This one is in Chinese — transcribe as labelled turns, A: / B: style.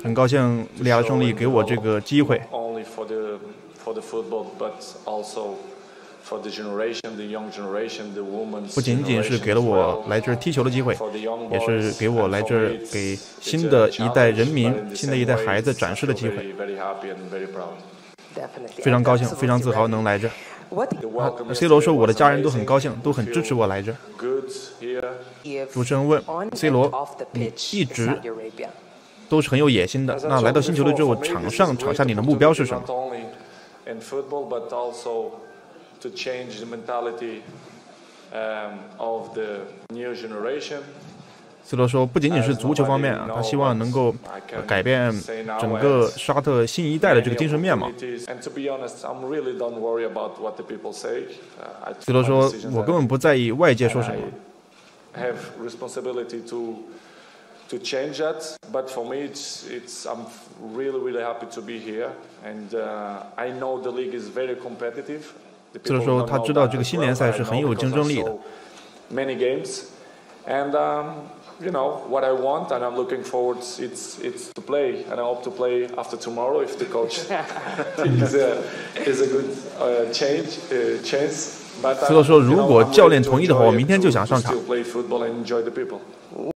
A: 很高兴利亚的胜利给我这个机会。不仅仅是给了我来这儿踢球的机会，也是给我来这儿给新的一代人民、新的一代孩子展示的机会。非常高兴，非常自豪能来这儿。C 罗说我的家人都很高兴，都很支持我来这儿。主持人问 C 罗，你一直都是很有野心的，那来到新球队之后，场下你的目标是什么？C 罗说，不仅仅是足球方面啊，他希望能够改变整个沙特新一代的这个精神面貌。C 罗说，我根本不在意外界说什么。To change that, but for me, I'm really happy to be here, and I know the league is very competitive. 这个时候，他知道这个新联赛是很有竞争力的。Many games, and you know what I want, and I'm looking forward. It's to play, and I hope to play after tomorrow if the coach is a good chance. 所以说，如果教练同意的话，我明天就想上场。